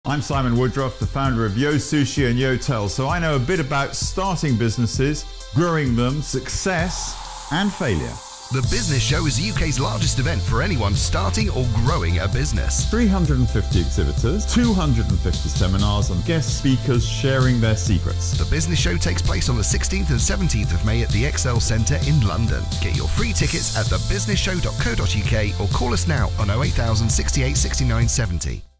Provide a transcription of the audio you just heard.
I'm Simon Woodruff, the founder of Yo Sushi and Yo Tel, so I know a bit about starting businesses, growing them, success and failure. The Business Show is the UK's largest event for anyone starting or growing a business. 350 exhibitors, 250 seminars and guest speakers sharing their secrets. The Business Show takes place on the 16th and 17th of May at the Excel Centre in London. Get your free tickets at thebusinessshow.co.uk or call us now on 08000 68 69 70.